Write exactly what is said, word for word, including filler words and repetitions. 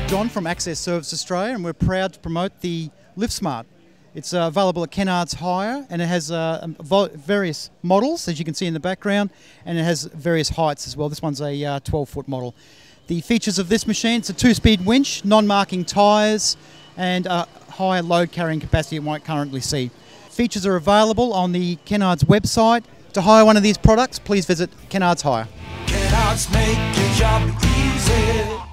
John from Access Service Australia, and we're proud to promote the LiftSmart. It's uh, available at Kennards Hire, and it has uh, various models, as you can see in the background, and it has various heights as well. This one's a uh, twelve foot model. The features of this machine: it's a two-speed winch, non-marking tyres, and a higher load carrying capacity it won't currently see. Features are available on the Kennards website. To hire one of these products, please visit Kennards Hire. Kennards make your job easy.